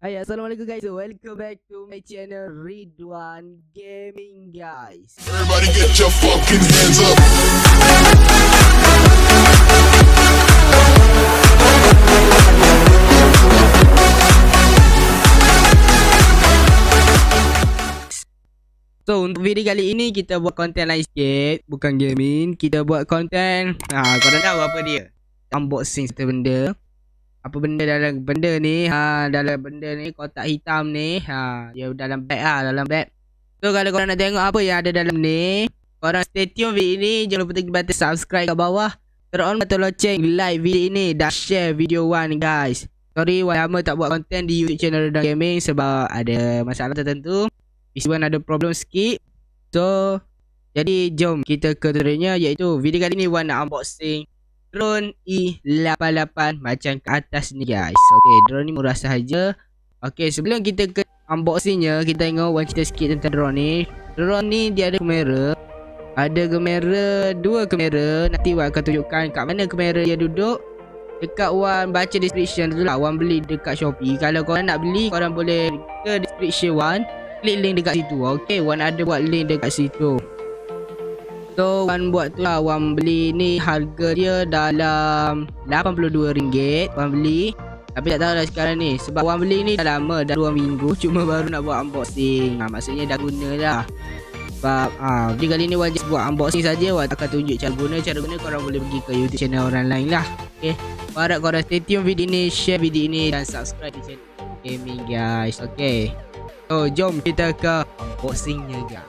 Hai, assalamualaikum guys. Welcome back to my channel Ridwan Gaming guys. Everybody get your fucking hands up. So untuk video kali ini kita buat konten lain sikit. Bukan gaming, kita buat konten korang tahu apa dia? Unboxing satu benda. Apa benda dalam benda ni? Dalam benda ni kotak hitam ni. Dia dalam bag dalam bag. So kalau korang nak tengok apa yang ada dalam ni, korang stay tune video ni. Jangan lupa tekan button subscribe kat bawah. Turn on button loceng, like video ini dan share video one guys. Sorry lama tak buat konten di YouTube channel Ridwan Gaming sebab ada masalah tertentu. Isiwan ada problem sikit. So jadi jom kita ke tutorialnya, iaitu video kali ni Wan nak unboxing drone E88 macam ke atas ni guys. Okay, drone ni murah sahaja. Okay, sebelum kita ke unboxingnya, kita tengok Wan cerita sikit tentang drone ni. Drone ni dia ada kamera. Ada kamera, dua kamera. Nanti Wan akan tunjukkan kat mana kamera dia duduk. Dekat Wan baca description tu lah. Wan beli dekat Shopee. Kalau korang nak beli, korang boleh ke description Wan, klik link dekat situ. Okay, Wan ada buat link dekat situ. So Wan buat tu lah. Wan beli ni, harga dia dalam RM82 Wan beli. Tapi tak tahu dah sekarang ni, sebab Wan beli ni dah lama, dah 2 minggu. Cuma baru nak buat unboxing. Maksudnya dah guna dah. Sebab video kali ni Wan just buat unboxing saja. Wan akan tunjuk cara guna. Cara guna korang boleh pergi ke YouTube channel orang lain lah. Okay, harap korang stay tune video ni, share video ni dan subscribe di channel gaming guys. Okay, so jom kita ke unboxingnya guys.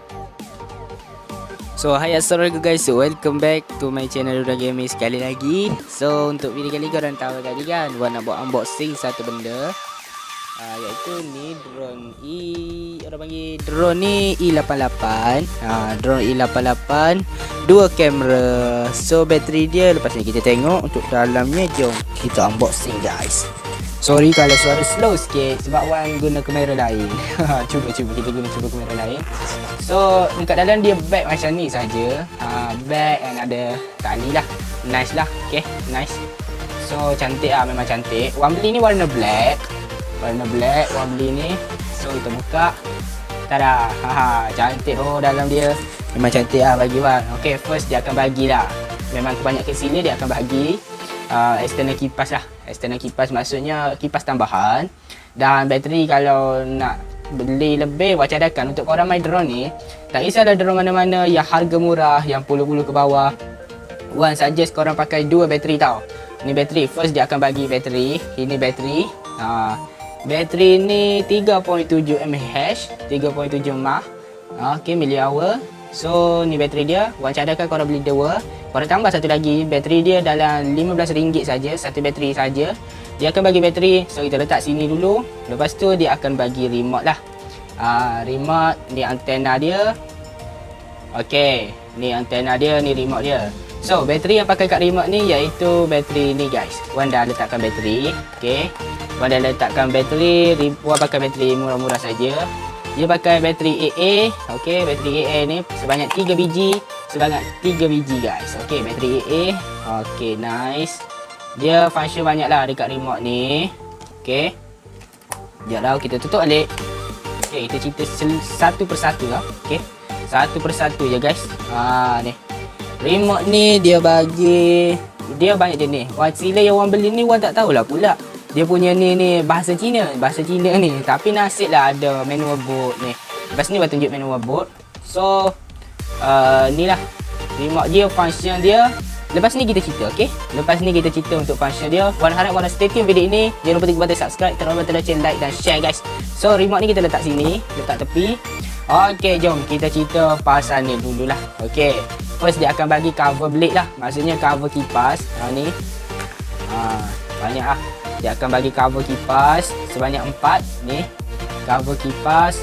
So hai, assalamualaikum guys. So welcome back to my channel Ridwan Gaming sekali lagi. So untuk video kali korang tahu tadi kan, Wan nak buat unboxing satu benda, iaitu ni drone orang panggil drone ni E88. Drone E88 dua kamera. So bateri dia lepas ni kita tengok untuk dalamnya. Jom kita unboxing guys. Sorry kalau suara slow sikit sebab Wan guna kamera lain. Cuba kita guna kamera lain. So dekat dalam dia bag macam ni saja. Bag and ada tali lah. Nice lah. Okay, nice. So cantik lah, memang cantik. Wan beli ni warna black. Wan beli ni. So kita buka. Tada. Cantik dalam dia. Memang cantik lah bagi Wan. Okay, first dia akan bagilah. Memang kebanyakan sini dia akan bagi external kipas lah. External kipas maksudnya kipas tambahan. Dan bateri kalau nak beli lebih, Wan cadangkan untuk korang main drone ni, tak kisahlah drone mana-mana yang harga murah, yang puluh-puluh ke bawah, Wan suggest korang pakai dua bateri tau. Ni bateri, first dia akan bagi bateri. Ini bateri. Bateri ni 3.7 mAh, 3.7 mAh. Okay, miliampere. So ni bateri dia. Wan cadangkan korang beli dua. Korang tambah satu lagi. Bateri dia dalam RM15 saja, satu bateri saja. Dia akan bagi bateri. So kita letak sini dulu. Lepas tu dia akan bagi remote lah. Remote ni antena dia. Okay, ni antena dia, ni remote dia. So bateri yang pakai kat remote ni iaitu bateri ni guys. Wan dah letakkan bateri. Okay, Wan dah letakkan bateri. Wan pakai bateri murah-murah saja. Dia pakai bateri AA. Okay, bateri AA ni sebanyak 3 biji. Sebanyak 3 biji guys. Okay, bateri AA. Okay, nice. Dia function banyak lah dekat remote ni. Okay, sekejap lah, kita tutup balik. Okay, kita cerita satu persatu lah. Okay, satu persatu je guys. Ni remote ni dia bagi, dia banyak jenis. Sila yang Wan beli ni Wan tak tahulah pula dia punya ni bahasa Cina ni. Tapi nasib lah ada manual board ni. Lepas ni Wan tunjuk manual board. So ni lah remote dia, function dia. Lepas ni kita cerita, okay? Lepas ni kita cerita untuk function dia. Wan harap korang stay tune video ini. Jangan lupa tekan button subscribe, tekan button loceng, like dan share guys. So remote ni kita letak sini, letak tepi. Okay, jom kita cerita pasal ni dululah. Okay, first dia akan bagi cover blade lah. Maksudnya cover kipas. Ni banyak lah. Dia akan bagi cover kipas sebanyak 4 ni. Cover kipas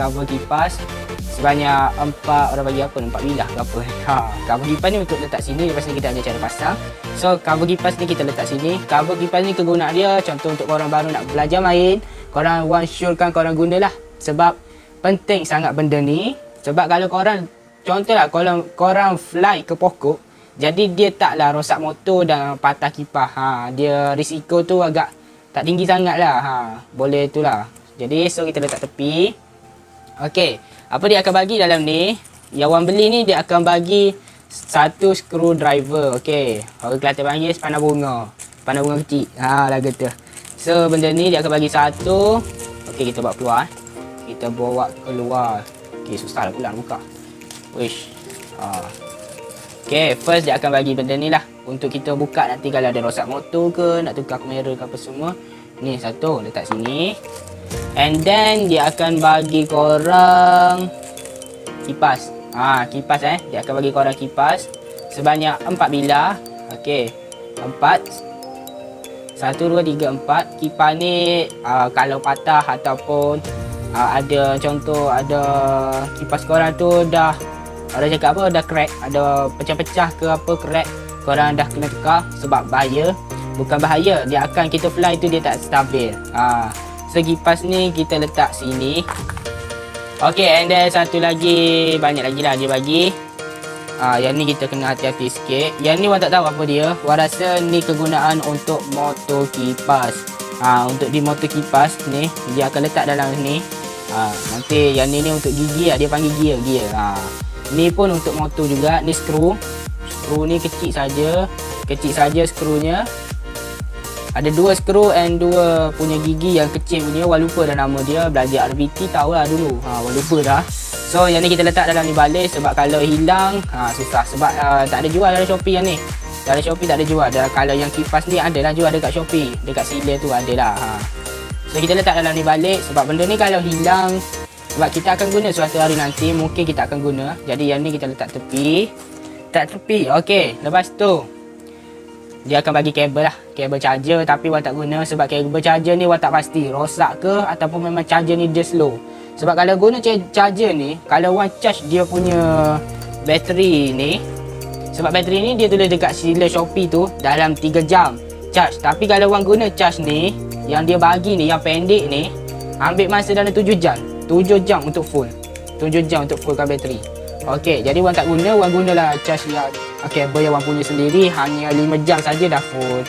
sebanyak 4, orang bagi apa ni, 4 bilah ke apa. Cover kipas ni untuk letak sini. Lepas ni kita ajar cara pasang. So cover kipas ni kita letak sini. Cover kipas ni kegunaan dia contoh untuk korang baru nak belajar main, korang Wan syorkan korang gunalah. Sebab penting sangat benda ni. Sebab kalau korang, contohlah kalau korang fly ke pokok, jadi dia taklah rosak motor dan patah kipas. Dia risiko tu agak tak tinggi sangat lah. Boleh tu lah. Jadi so kita letak tepi. Okey, apa dia akan bagi dalam ni? Yang orang beli ni dia akan bagi satu screwdriver. Okey, orang Kelantan panggil sepanah bunga. Sepanah bunga kecil. Lah kata. So benda ni dia akan bagi satu. Okey, kita bawa keluar. Kita bawa keluar. Okey, susah lah pula nak buka. Wish. Okay, first dia akan bagi benda ni lah untuk kita buka nanti kalau ada rosak motor ke, nak tukar kamera ke apa semua. Ni satu, letak sini. And then dia akan bagi korang kipas. Kipas dia akan bagi korang kipas sebanyak 4 bilah. Okay, 4. 1, 2, 3, 4. Kipas ni kalau patah ataupun ada contoh ada kipas korang tu dah orang cakap apa, dah crack, ada pecah-pecah ke apa, crack, korang dah kena tukar sebab bahaya. Bukan bahaya, dia akan kita fly tu dia tak stabil. So kipas ni kita letak sini. Okay, and then satu lagi, banyak lagi lah dia bagi. Yang ni kita kena hati-hati sikit. Yang ni orang tak tahu apa dia. Orang rasa ni kegunaan untuk motor kipas. Untuk di motor kipas ni, dia akan letak dalam ni. Nanti yang ni untuk gigi lah, dia panggil gear. Ni pun untuk motor juga. Ni skru. Skru ni kecil saja. Kecil saja skrunya. Ada 2 skru and 2 punya gigi yang kecil punya. Wah lupa dah nama dia. Belajar RBT tahulah dulu. Wah lupa dah. So yang ni kita letak dalam ni balik. Sebab kalau hilang susah. Sebab tak ada jual dalam Shopee yang ni. Dalam Shopee tak ada jual. Kalau yang kipas ni adalah jual dekat Shopee. Dekat sealer tu adalah. So kita letak dalam ni balik. Sebab benda ni kalau hilang, sebab kita akan guna suatu hari nanti, mungkin kita akan guna. Jadi yang ni kita letak tepi. Letak tepi. Okey, lepas tu dia akan bagi kabel lah. Kabel charger tapi orang tak guna. Sebab kabel charger ni orang tak pasti rosak ke ataupun memang charger ni dia slow. Sebab kalau guna charger ni, kalau orang charge dia punya bateri ni, sebab bateri ni dia tulis dekat sealer Shopee tu dalam 3 jam charge. Tapi kalau orang guna charge ni, yang dia bagi ni, yang pendek ni, ambil masa dalam 7 jam. 7 jam untuk full. 7 jam untuk fullkan bateri. Okey, jadi orang tak guna, orang gunalah charge yang kabel yang orang punya sendiri. Hanya 5 jam saja dah full.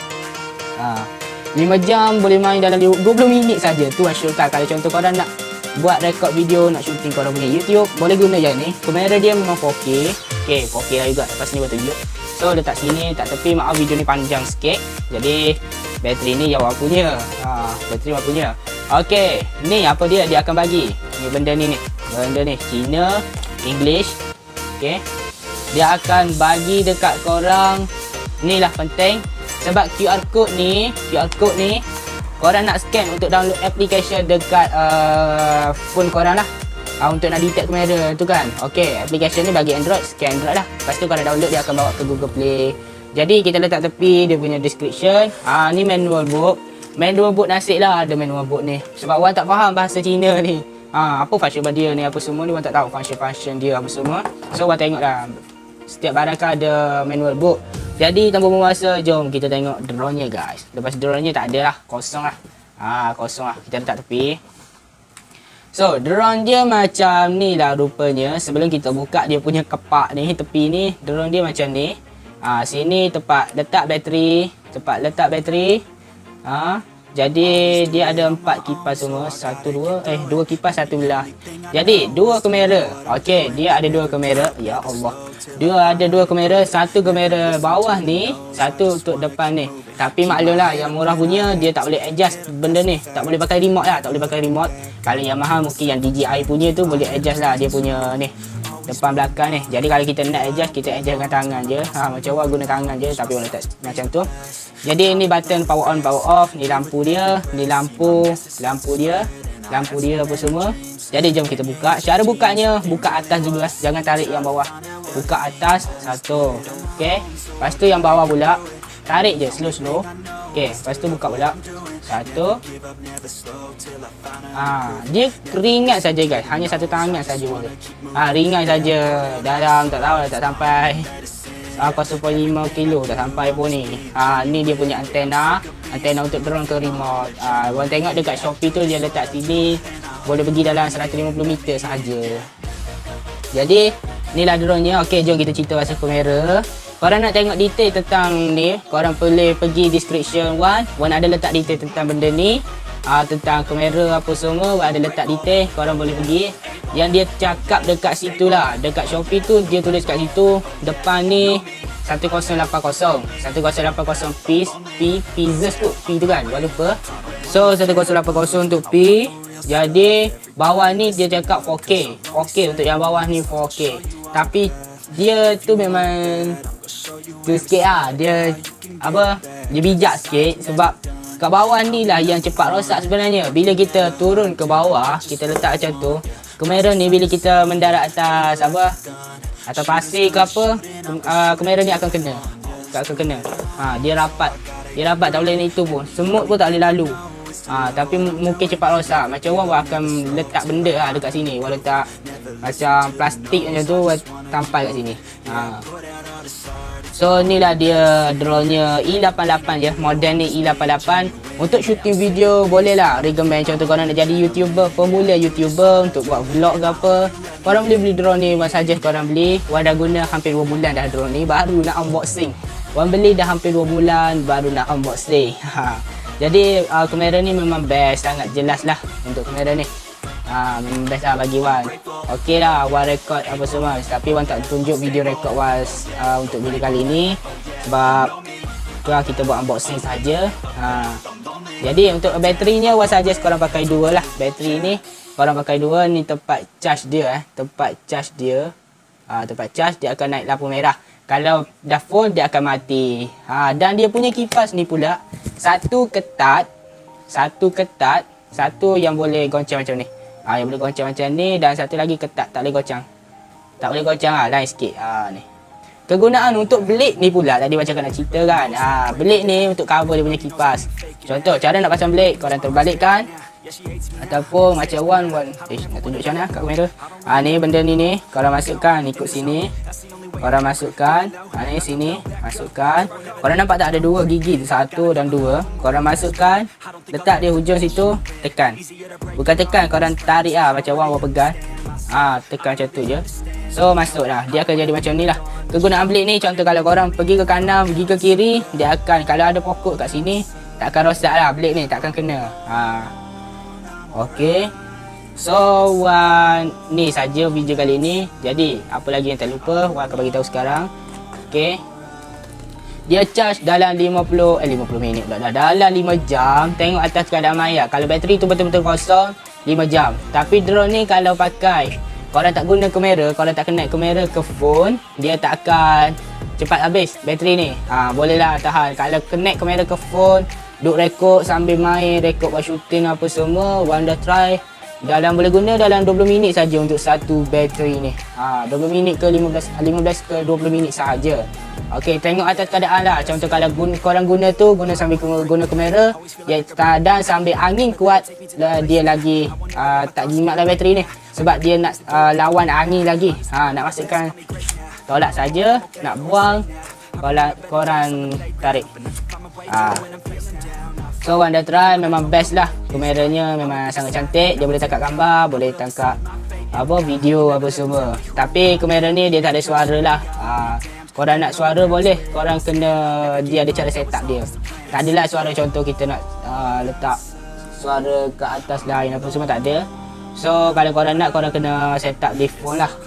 5 jam boleh main dalam 20 minit saja. Tu asyurkan kalau contoh korang nak buat rekod video, nak syuting korang punya YouTube, boleh guna yang ni. Kamera dia memang 4K. Okey, 4K lah juga. Lepas ni buat tunjuk. So letak sini, letak tepi. Maaf video ni panjang sikit. Jadi bateri ni yang orang punya. Bateri orang punya. Okey, ni apa dia akan bagi. Ni benda ni. Benda ni Cina, English. Okey. Dia akan bagi dekat korang. Ni lah penting. Sebab QR code ni korang nak scan untuk download application dekat phone korang lah. Untuk nak detect kamera tu kan. Okey, application ni bagi Android, scan Android lah. Lepas tu korang download, dia akan bawa ke Google Play. Jadi kita letak tepi dia punya description. Ni manual book. Manual book nasib lah ada manual book ni. Sebab orang tak faham bahasa Cina ni. Apa function dia ni, apa semua ni orang tak tahu function dia apa semua. So orang tengok lah. Setiap barang kan ada manual book. Jadi tanpa memasa, jom kita tengok drone nya guys. Lepas drone nya tak ada lah, kosong lah. Kosong lah, kita letak tepi. So drone dia macam ni lah rupanya. Sebelum kita buka dia punya kepak ni, tepi ni, drone dia macam ni. Sini tempat letak bateri. Tempat letak bateri. Jadi dia ada 4 kipas semua. 2 kipas satu belah. Jadi 2 kamera. Okey, dia ada 2 kamera. Ya Allah. Dia ada 2 kamera. Satu kamera bawah ni, satu untuk depan ni. Tapi maklumlah yang murah punya dia tak boleh adjust benda ni. Tak boleh pakai remote lah. Tak boleh pakai remote. Kalau yang mahal mungkin yang DJI punya tu boleh adjust lah dia punya ni. Depan belakang ni. Jadi kalau kita nak adjust, kita adjust dengan tangan je. Macam orang guna tangan je, tapi orang letak macam tu. Jadi ini button power on, power off. Ni lampu dia, ni lampu dia apa semua. Jadi jom kita buka. Cara bukanya, buka atas dulu lah. Jangan tarik yang bawah. Buka atas, satu. Okey. Lepas tu yang bawah pula, tarik je slow-slow. Okey, lepas tu buka pula. Satu. Dia ringan saja guys. Hanya satu tangan saja boleh. Ringan saja. Dalam tak tahu tak sampai 0.5 kilo, tak sampai pun ni. Ni dia punya antena. Antena untuk drone ke remote. Korang tengok dekat Shopee tu dia letak sini. Boleh pergi dalam 150 meter sahaja. Jadi inilah drone nya. Okey, jom kita cerita pasal kamera. Korang nak tengok detail tentang ni, korang boleh pergi description 1 ada letak detail tentang benda ni. tentang kamera apa semua, ada letak detail, korang boleh pergi. Yang dia cakap dekat situ lah, dekat Shopee tu dia tulis kat situ depan ni 1080 piece pieces tu, P tu kan, gua lupa. So 1080 untuk P. Jadi bawah ni dia cakap 4K untuk yang bawah ni 4K. Tapi dia tu memang tu sikit lah, dia bijak sikit. Sebab kat bawah ni lah yang cepat rosak sebenarnya. Bila kita turun ke bawah, kita letak macam tu, kamera ni bila kita mendarat atas atas pasir ke apa, kamera ni akan kena. Dia rapat tak boleh ni itu pun. Semut pun tak boleh lalu. Tapi mungkin cepat rosak. Macam orang akan letak benda lah dekat sini. Orang letak macam plastik macam tu, tampal kat sini. So inilah dia drone-nya E88 je. Model ni E88. Untuk shooting video boleh lah recommend. Contoh korang nak jadi YouTuber, pemula YouTuber, untuk buat vlog ke apa, korang boleh beli drone ni. One suggest korang beli. Wan dah guna hampir 2 bulan dah drone ni, baru nak unboxing. Wan beli dah hampir 2 bulan baru nak unboxing. Jadi kamera ni memang best, sangat jelas lah untuk kamera ni. Memang best lah bagi Wan. Okey lah, Wan record apa semua. Tapi Wan tak tunjuk video record Wan untuk video kali ni. Sebab kita buat unboxing saja. Jadi untuk baterinya Wan suggest korang pakai 2 lah. Bateri ni korang pakai 2. Ni tempat charge dia. Tempat charge dia akan naik lampu merah. Kalau dah full dia akan mati. Dan dia punya kipas ni pula satu ketat, satu yang boleh goncang macam ni. Yang boleh goncang macam ni, dan satu lagi ketat, tak boleh goncang. Tak boleh goncang lah, lain sikit. Ni. Kegunaan untuk blade ni pula, tadi macam nak cerita kan. Blade ni untuk cover dia punya kipas. Contoh cara nak pasang blade, korang terbalikkan. Ataupun macam Wan nak tunjuk macam mana kat kamera. Ni benda ni korang masukkan ikut sini. Korang masukkan, ni sini, masukkan. Korang nampak tak ada 2 gigi tu, 1 dan 2. Korang masukkan, letak dia hujung situ, tekan. Bukan tekan, korang tarik lah macam Wan pegang. Tekan macam tu je. So masuk dah, dia akan jadi macam ni lah. Kegunaan blade ni, contoh kalau korang pergi ke kanan, pergi ke kiri, dia akan, kalau ada pokok kat sini, tak akan rosak lah blade ni, tak akan kena. Okey. So Wan ni saja video kali ni. Jadi apa lagi yang tak lupa, Wan akan bagi tahu sekarang. Okey. Dia charge dalam 50 minit pula dah. Dalam 5 jam. Tengok atas keadaan maya. Kalau bateri tu betul-betul kosong, 5 jam. Tapi drone ni kalau pakai, korang tak guna kamera, korang tak connect kamera ke phone, dia tak akan cepat habis bateri ni. Bolehlah tahan. Kalau connect kamera ke phone, duk rekod sambil main, rekod buat shooting apa semua, Wan dah try. Boleh guna dalam 20 minit saja untuk satu bateri ni. 20 minit ke 15 ke 20 minit sahaja. Okey, tengok atas keadaan lah. Contoh kalau korang guna tu, guna sambil guna kamera, dan sambil angin kuat, dia lagi tak jimat lah bateri ni. Sebab dia nak lawan angin lagi. Nak masukkan, tolak saja, nak buang, korang tarik. So Wan dah try, memang best lah. Kameranya memang sangat cantik. Dia boleh tangkap gambar, boleh tangkap video apa semua. Tapi kamera ni dia tak ada suara lah. Korang nak suara boleh, korang kena, dia ada cara set up dia. Tak adalah suara contoh kita nak letak suara ke atas lain apa semua, tak ada. So kalau korang nak, korang kena set up di phone lah.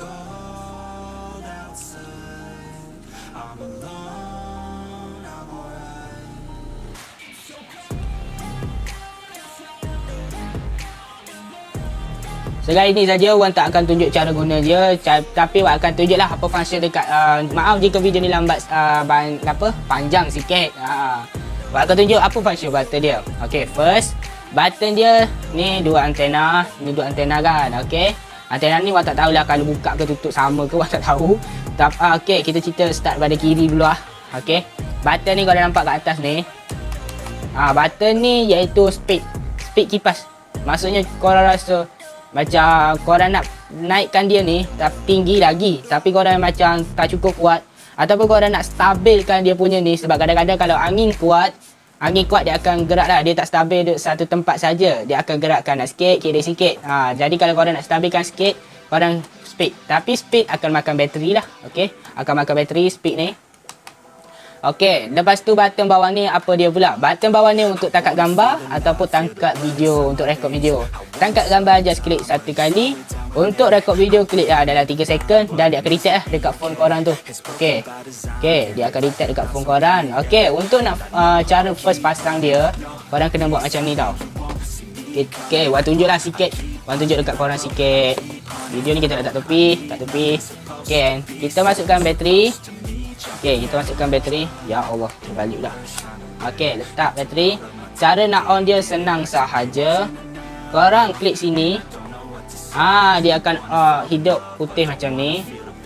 Sekali ni saja Wan tak akan tunjuk cara guna dia, tapi Wan akan tunjuk lah apa function dekat. Maaf jika video ni lambat, panjang sikit. Wan akan tunjuk apa function button dia. Okay, first button dia ni 2 antena, ni 2 antena kan. Okay, antena ni Wan tak tahulah kalau buka ke tutup sama ke, Wan tak tahu. Okay, kita cerita start pada kiri dulu lah. Okay, button ni korang nampak kat atas ni. Button ni iaitu speed kipas. Maksudnya korang rasa macam korang nak naikkan dia ni tinggi lagi, tapi korang macam tak cukup kuat, ataupun korang nak stabilkan dia punya ni. Sebab kadang-kadang kalau angin kuat dia akan gerak lah. Dia tak stabil duduk satu tempat saja, dia akan gerak kanan sikit, kiri sikit. Jadi kalau korang nak stabilkan sikit, korang speed. Tapi speed akan makan bateri lah. Okay, akan makan bateri speed ni. Okey, lepas tu button bawah ni apa dia pula? Button bawah ni untuk tangkap gambar ataupun tangkap video, untuk rekod video. Tangkap gambar just klik satu kali. Untuk rekod video klik dalam 3 second dan dia akan detect dekat phone korang tu. Okey. Okey, dia akan detect dekat phone korang. Okey, untuk nak cara first pasang dia, korang kena buat macam ni tau. Okey, Wan tunjuklah sikit. Wan tunjuk dekat korang sikit. Video ni kita letak tepi, Okey, kita masukkan bateri. Okey, kita masukkan bateri. Ya Allah, terbalik pula. Okey, letak bateri. Cara nak on dia senang sahaja. Korang klik sini. Dia akan hidup putih macam ni.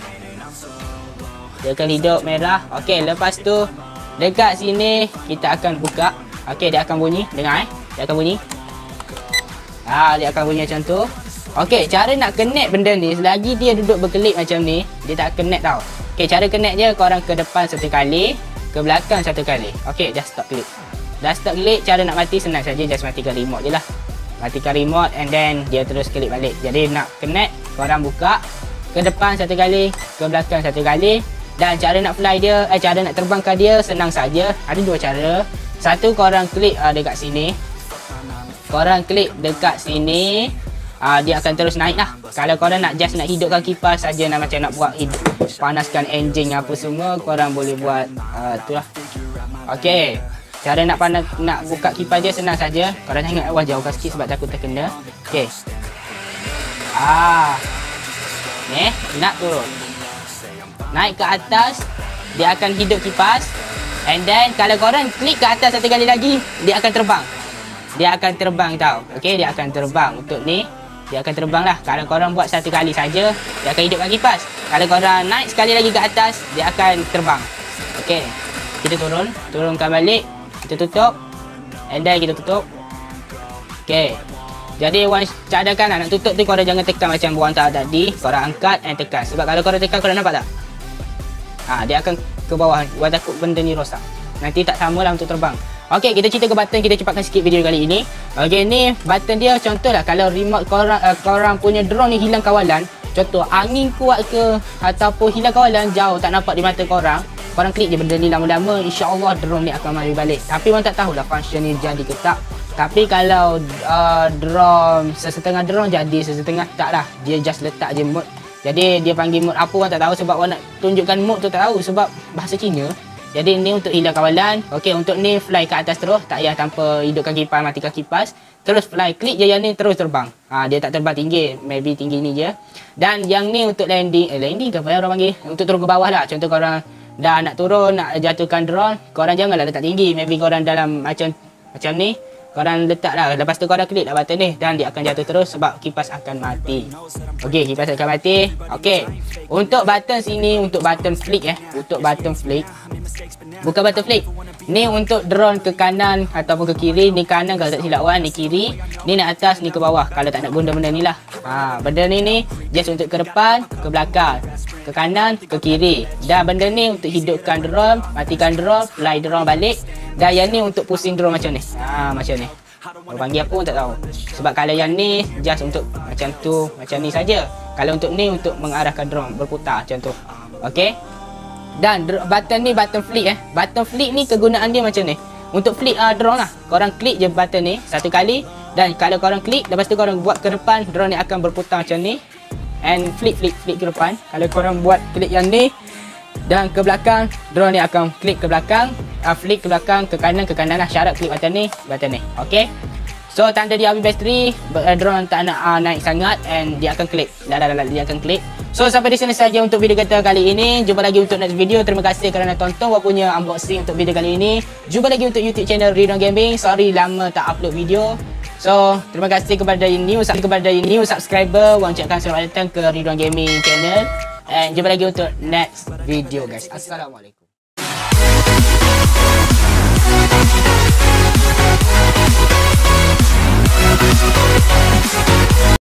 Dia akan hidup merah. Okey, lepas tu dekat sini kita akan buka. Okey, dia akan bunyi. Dengar dia akan bunyi. Dia akan bunyi macam tu. Okey, cara nak connect benda ni, selagi dia duduk berkelip macam ni, dia tak connect tau. Okey, cara connect dia, korang ke depan satu kali, ke belakang satu kali. Okey, dah stop klik. Dah stop klik, cara nak mati senang saja, just matikan remote je lah. Matikan remote and then dia terus klik balik. Jadi nak connect, korang buka ke depan satu kali, ke belakang satu kali. Dan cara nak fly dia, cara nak terbangkan dia senang saja. Ada 2 cara. Satu, korang klik dekat sini. Korang klik dekat sini, dia akan terus naik lah. Kalau korang nak just nak hidupkan kipas saja, nak macam nak buat panaskan enjin apa semua, korang boleh buat tu lah. Okey, cara nak buka kipas dia senang saja. Korang jangan jauhkan sikit sebab takut terkena. Okey. Ni nak turun. Naik ke atas, dia akan hidup kipas. And then kalau korang klik ke atas satu kali lagi, dia akan terbang. Dia akan terbang tau. Okey, dia akan terbang. Untuk ni, dia akan terbang lah. Kalau korang buat satu kali saja, dia akan hidupkan kipas. Kalau korang naik sekali lagi ke atas, dia akan terbang. Okey, kita turunkan balik. Kita tutup. And then kita tutup. Okey. Jadi Wan cadangkan nak tutup tu, korang jangan tekan macam Wan tadi. Korang angkat and tekan. Sebab kalau korang tekan, korang nampak tak? Dia akan ke bawah. Wan takut benda ni rosak. Nanti tak sama lah untuk terbang. Okey, kita cerita ke button, kita cepatkan sikit video kali ini. Okey, ni button dia contohlah kalau remote korang punya drone ni hilang kawalan. Contoh angin kuat ke ataupun hilang kawalan, jauh tak nampak di mata korang. Korang klik je benda ni lama-lama, insya-Allah drone ni akan mari balik. Tapi orang tak tahulah function ni jadi ke tak. Tapi kalau drone, setengah drone jadi, setengah tak lah. Dia just letak je mode. Jadi dia panggil mode apa orang tak tahu, sebab orang nak tunjukkan mode tu tak tahu sebab bahasa Cina. Jadi ni untuk hilang kawalan. Okey, untuk ni fly ke atas terus, tak payah tanpa hidupkan kipas, matikan kipas. Terus fly, klik je yang ni terus terbang. Dia tak terbang tinggi, maybe tinggi ni je. Dan yang ni untuk landing, landing ke apa yang orang panggil? Untuk turun ke bawah lah. Contoh korang dah nak turun, nak jatuhkan drone, korang janganlah letak tinggi. Maybe korang dalam macam ni, korang letak lah. Lepas tu korang klik lah button ni dan dia akan jatuh terus sebab kipas akan mati. Okey, kipas akan mati. Okey, untuk button sini, untuk button flick untuk button flick, bukan button flick. Ni untuk drone ke kanan ataupun ke kiri. Ni kanan kalau tak silap Wan, ni kiri. Ni nak atas, ni ke bawah kalau tak nak guna benda ni lah. Benda ni just untuk ke depan, ke belakang, ke kanan, ke kiri. Dan benda ni untuk hidupkan drone, matikan drone, fly drone balik. Dan yang ni untuk pusing drone macam ni. Macam ni. Orang panggil apa pun tak tahu. Sebab kalau yang ni just untuk macam tu, macam ni saja. Kalau untuk ni untuk mengarahkan drone berputar macam tu. Okey. Dan button ni button flick Button flick ni kegunaan dia macam ni. Untuk flick drone lah. Korang klik je button ni satu kali. Dan kalau korang klik, lepas tu korang buat ke depan, drone ni akan berputar macam ni. And flick ke depan. Kalau korang buat klik yang ni dan ke belakang, drone ni akan klik ke belakang, flick ke belakang, ke kanan lah. Syarat klik button ni. Okey. So tanda dia habis bateri, drone tak nak naik sangat and dia akan klik. Dia akan klik. So sampai di sini saja untuk video kita kali ini. Jumpa lagi untuk next video. Terima kasih kerana tonton Wan punya unboxing untuk video kali ini. Jumpa lagi untuk YouTube channel Ridwan Gaming. Sorry lama tak upload video. So terima kasih kepada new subscriber. Wan ucapkan selamat datang ke Ridwan Gaming channel. And jumpa lagi untuk next video guys. Assalamualaikum. We'll be right back.